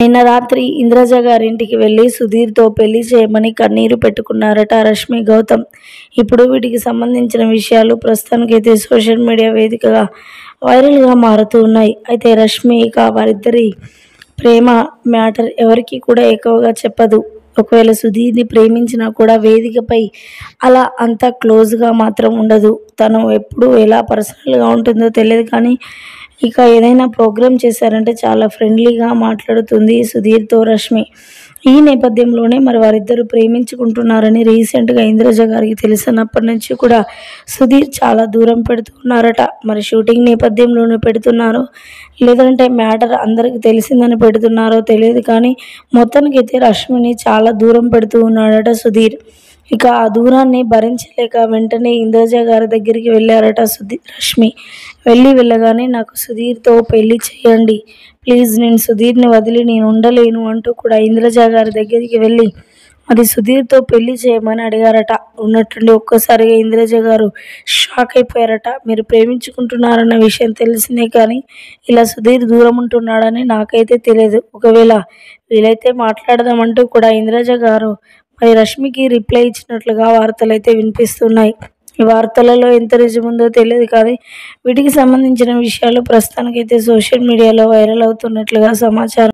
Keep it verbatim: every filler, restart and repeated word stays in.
నిన్న రాత్రి ఇంద్రజ గారింటికి వెళ్ళి సుధీర్తో పెళ్లి చేయమని కన్నీరు పెట్టుకున్నారట రష్మి గౌతమ్. ఇప్పుడు వీటికి సంబంధించిన విషయాలు ప్రస్తుతానికైతే సోషల్ మీడియా వేదికగా వైరల్గా మారుతూ ఉన్నాయి. అయితే రష్మి ఇక వారిద్దరి ప్రేమ మ్యాటర్ ఎవరికి కూడా ఎక్కువగా చెప్పదు. ఒకవేళ సుధీర్ని ప్రేమించినా కూడా వేదికపై అలా అంత క్లోజ్గా మాత్రం ఉండదు. తను ఎప్పుడు ఎలా పర్సనల్గా ఉంటుందో తెలియదు, కానీ ఇక ఏదైనా ప్రోగ్రామ్ చేశారంటే చాలా ఫ్రెండ్లీగా మాట్లాడుతుంది సుధీర్తో రష్మి. ఈ నేపథ్యంలోనే మరి వారిద్దరూ ప్రేమించుకుంటున్నారని రీసెంట్గా ఇంద్రజ గారికి తెలిసినప్పటి నుంచి కూడా సుధీర్ చాలా దూరం పెడుతున్నారట. మరి షూటింగ్ నేపథ్యంలోనే పెడుతున్నారో లేదంటే మ్యాటర్ అందరికి తెలిసిందని పెడుతున్నారో తెలియదు, కానీ మొత్తానికైతే రష్మిని చాలా దూరం పెడుతూ ఉన్నాడట సుధీర్. ఇక ఆ దూరాన్ని భరించలేక వెంటనే ఇంద్రజ గారి దగ్గరికి వెళ్ళారట సుధీర్ రష్మి. వెళ్ళి వెళ్ళగానే నాకు సుధీర్తో పెళ్లి చేయండి ప్లీజ్, నేను సుధీర్ని వదిలి నేను ఉండలేను అంటూ కూడా ఇంద్రజ గారి దగ్గరికి వెళ్ళి అది సుధీర్తో పెళ్లి చేయమని అడిగారట. ఉన్నట్టుండి ఒక్కసారిగా ఇంద్రజ గారు షాక్ అయిపోయారట. మీరు ప్రేమించుకుంటున్నారన్న విషయం తెలిసిందే, కానీ ఇలా సుధీర్ దూరం ఉంటున్నాడని నాకైతే తెలియదు. ఒకవేళ వీలైతే మాట్లాడదామంటూ కూడా ఇంద్రజ గారు మరి రష్మికి రిప్లై ఇచ్చినట్లుగా వార్తలైతే వినిపిస్తున్నాయి. ఈ వార్తలలో ఎంత నిజముందో తెలియదు, కానీ వీటికి సంబంధించిన విషయాలు ప్రస్తుతానికైతే సోషల్ మీడియాలో వైరల్ అవుతున్నట్లుగా సమాచారం.